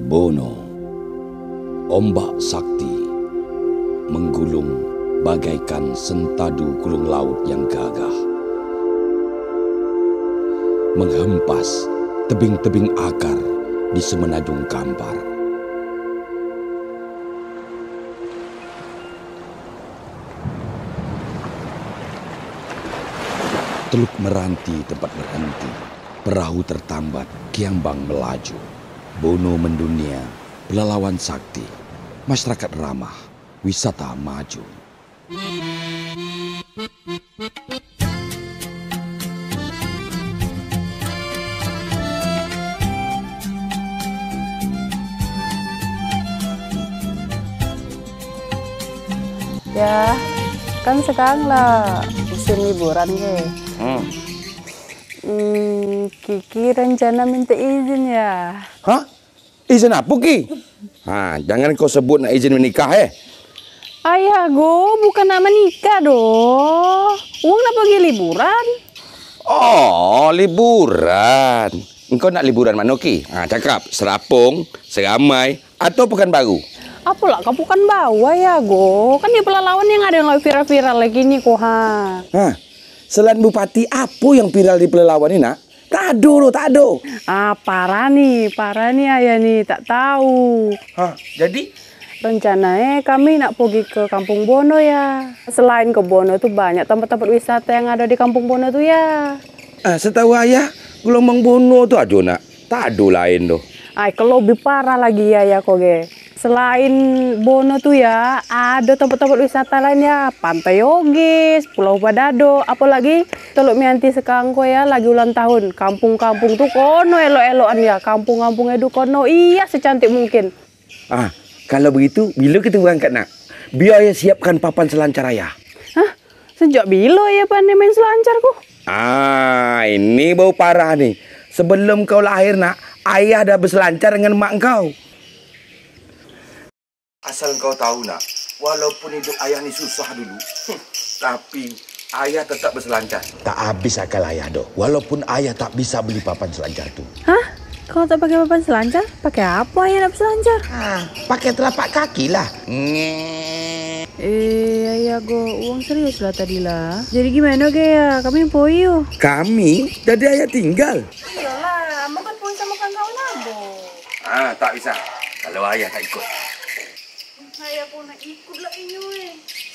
Bono, ombak sakti, menggulung bagaikan sentadu gulung laut yang gagah. Menghempas tebing-tebing akar di semenanjung Kampar. Teluk Meranti tempat berhenti, perahu tertambat, Kiambang melaju. Bono mendunia, pelalawan sakti, masyarakat ramah, wisata maju. Ya, kan sekarang lah musim liburan ke. Kiki rencana minta izin ya. Hah? Izin apa, Ki? Jangan kau sebut nak izin menikah, Ayah, bukan nama nikah doh. Uang nak pergi liburan. Oh, liburan. Engkau nak liburan mana, Ki? Cakap, Serapong, Seramai, atau Pekanbaru? Apalah kau bukan bawa ya, Kan di Pelalawan yang ada yang lagi viral-viral lagi nih, Selain Bupati, apa yang viral di Pelalawan ini, nak? Tak ada. Parah nih ayah nih, tak tahu. Jadi? Rencananya kami nak pergi ke Kampung Bono ya. Selain ke Bono tuh banyak tempat-tempat wisata yang ada di Kampung Bono tuh ya. Setahu ayah, gelombang Bono tuh ada, nak. Tak ada lain tuh. Kalau lebih parah lagi ya, Selain Bono tuh ya, ada tempat-tempat wisata lain ya. Pantai Yogis, Pulau Badado, apalagi Teluk Mianti sekarang ya lagi ulang tahun. Kampung-kampung tuh kono elo-eloan ya. Kampung-kampung itu kono, iya secantik mungkin. Kalau begitu, bila kita berangkat, nak? Biar ayah siapkan papan selancar ayah. Sejak bila ya pandai main selancar ku? Ini bau parah nih. Sebelum kau lahir, nak, ayah dah berselancar dengan mak kau. Asal kau tahu, nak, walaupun hidup ayah ni susah dulu, tapi ayah tetap berselancar. Tak habis akal ayah doh. Walaupun ayah tak bisa beli papan selancar tu. Kalau tak pakai papan selancar, pakai apa ayah nak berselancar? Pakai telapak kaki lah. Ayah uang serius lah tadi lah. Jadi gimana ya? Kami poyo. Kami? Jadi ayah tinggal. Iyalah, mau kan poyo sama kau nabo. Tak bisa. Kalau ayah tak ikut. Ayah pun nak ikut lah ini.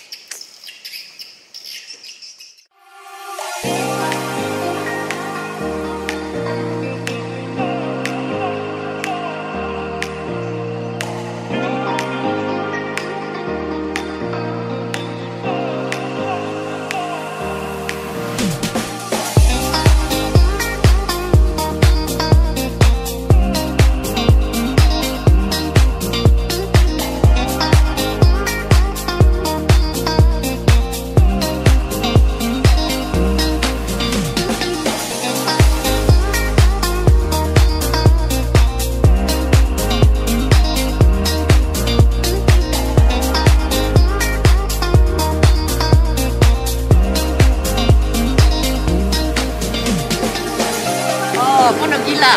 Pondok gila.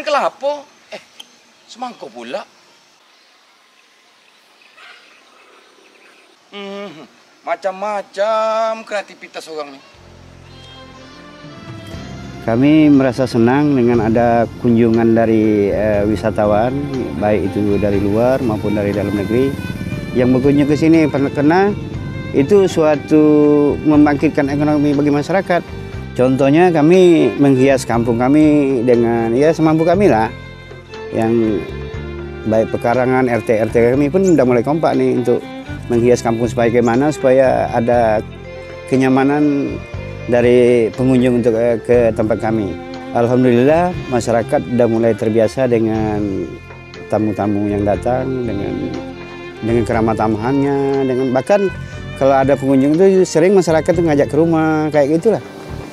kelapa. Semangkuk pula. Macam-macam kreativitas orang nih. Kami merasa senang dengan ada kunjungan dari wisatawan, baik itu dari luar maupun dari dalam negeri, yang berkunjung ke sini karena itu suatu membangkitkan ekonomi bagi masyarakat. Contohnya kami menghias kampung kami dengan ya semampu kami lah, yang baik pekarangan RT kami pun udah mulai kompak nih untuk menghias kampung supaya ada kenyamanan dari pengunjung untuk ke tempat kami. Alhamdulillah masyarakat sudah mulai terbiasa dengan tamu-tamu yang datang, dengan keramah tamahannya, dengan bahkan kalau ada pengunjung itu sering masyarakat tuh ngajak ke rumah kayak gitulah.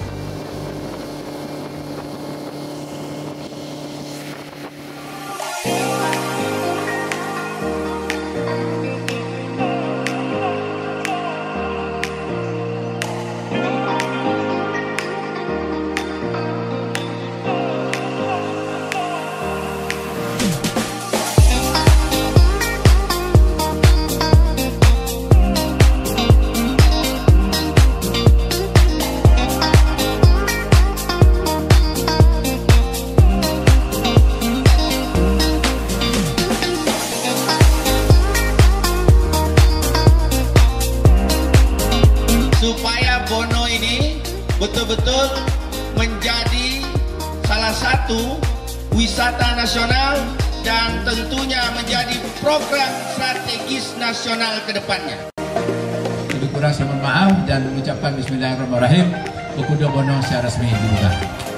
Supaya Bono ini betul-betul menjadi salah satu wisata nasional dan tentunya menjadi program strategis nasional ke depannya. Lebih kurang saya mohon maaf dan mengucapkan bismillahirrahmanirrahim. Ukudo Bono secara resmi dibuka.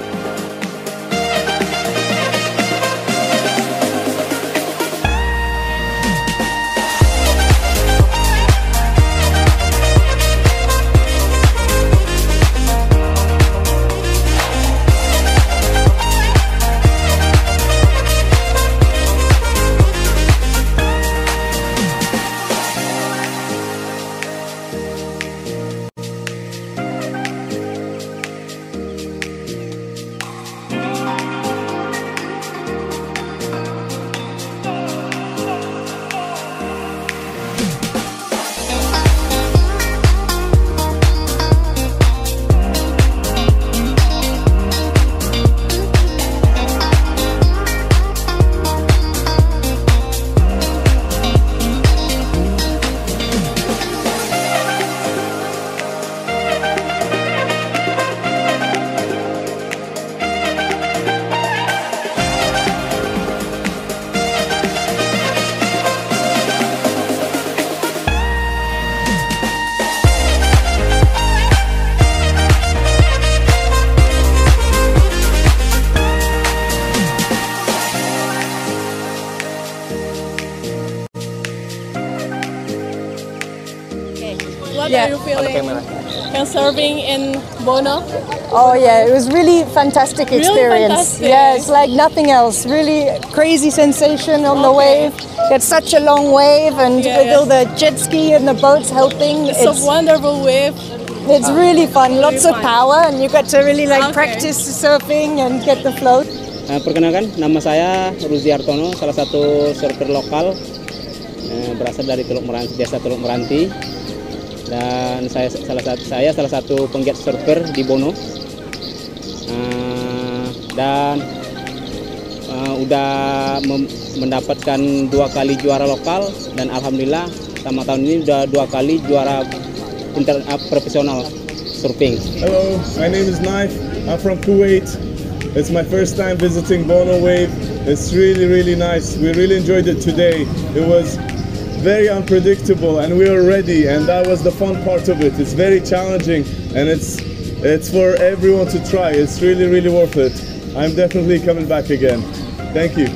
What are you feeling and serving in Bono? Oh yeah, it was really fantastic experience. Fantastic. Yeah, it's like nothing else. Really crazy sensation on the wave. It's such a long wave, and with all the jet ski and the boats helping, It's a wonderful wave. it's really fun. Lots of fun. power, and you get to really practice surfing and get the float. Perkenalkan, nama saya Ruzi Artono, salah satu surfer lokal, berasal dari Teluk Meranti, desa Teluk Meranti, dan saya salah satu penggiat surfer di Bono, dan udah mendapatkan 2 kali juara lokal, dan alhamdulillah sama tahun ini udah 2 kali juara profesional surfing. Hello, my name is Naif. I'm from Kuwait. It's my first time visiting Bono Wave. It's really nice. We really enjoyed it today. It was very unpredictable and we were ready, and that was the fun part of it. It's very challenging and it's for everyone to try. It's really worth it. I'm definitely coming back again. Thank you.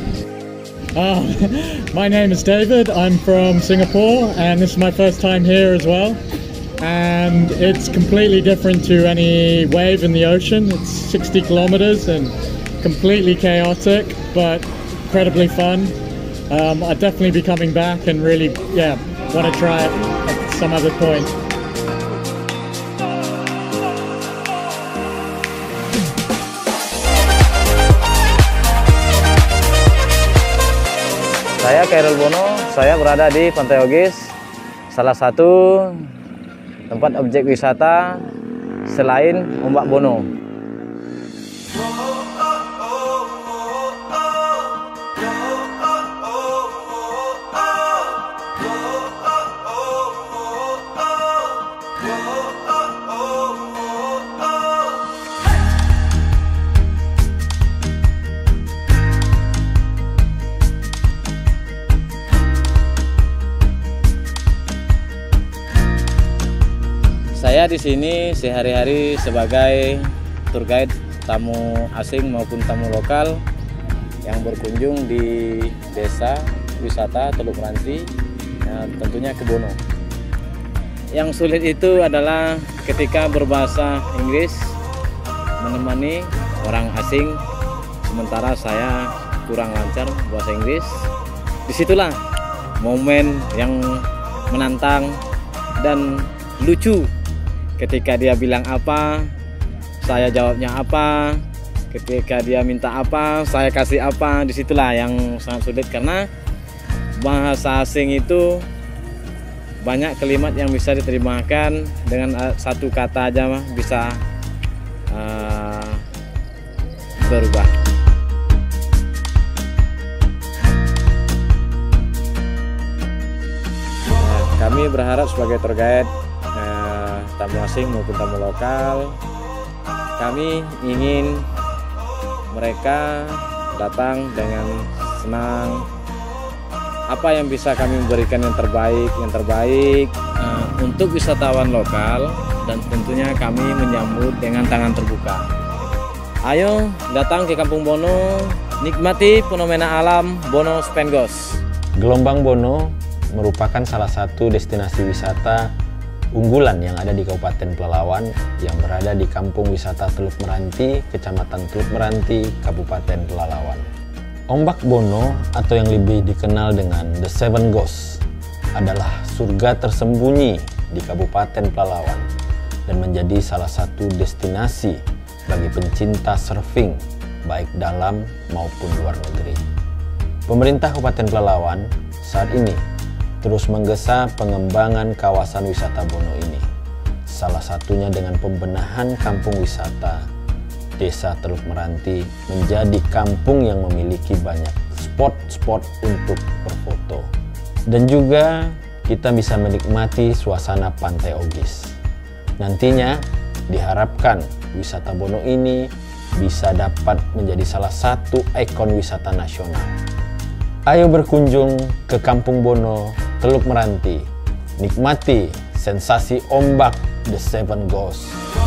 My name is David. I'm from Singapore and this is my first time here as well. And it's completely different to any wave in the ocean. It's 60 kilometers and completely chaotic, but incredibly fun. I'd definitely be coming back and really, want to try it at some other point. Saya Khairul Bono, saya berada di Pantai Ogis, salah satu tempat objek wisata selain Ombak Bono. Saya di sini sehari-hari sebagai tour guide tamu asing maupun tamu lokal yang berkunjung di desa wisata Teluk Meranti, tentunya ke Bono. Yang sulit itu adalah ketika berbahasa Inggris menemani orang asing, sementara saya kurang lancar bahasa Inggris. Disitulah momen yang menantang dan lucu. Ketika dia bilang apa, saya jawabnya apa. Ketika dia minta apa, saya kasih apa. Disitulah yang sangat sulit, karena bahasa asing itu banyak kalimat yang bisa diterjemahkan dengan satu kata aja bisa berubah. Nah, kami berharap sebagai tour guide tamu asing maupun tamu lokal, kami ingin mereka datang dengan senang. Apa yang bisa kami berikan yang terbaik untuk wisatawan lokal, dan tentunya kami menyambut dengan tangan terbuka. Ayo datang ke Kampung Bono, nikmati fenomena alam Bono Spengos. Gelombang Bono merupakan salah satu destinasi wisata unggulan yang ada di Kabupaten Pelalawan yang berada di Kampung Wisata Teluk Meranti, Kecamatan Teluk Meranti, Kabupaten Pelalawan. Ombak Bono atau yang lebih dikenal dengan The Seven Ghosts adalah surga tersembunyi di Kabupaten Pelalawan dan menjadi salah satu destinasi bagi pencinta surfing baik dalam maupun luar negeri. Pemerintah Kabupaten Pelalawan saat ini terus menggesa pengembangan kawasan wisata Bono ini. Salah satunya dengan pembenahan kampung wisata Desa Teluk Meranti menjadi kampung yang memiliki banyak spot-spot untuk berfoto. Dan juga kita bisa menikmati suasana Pantai Ogis. Nantinya diharapkan wisata Bono ini bisa dapat menjadi salah satu ikon wisata nasional. Ayo berkunjung ke Kampung Bono, Teluk Meranti. Nikmati sensasi ombak The Seven Ghosts.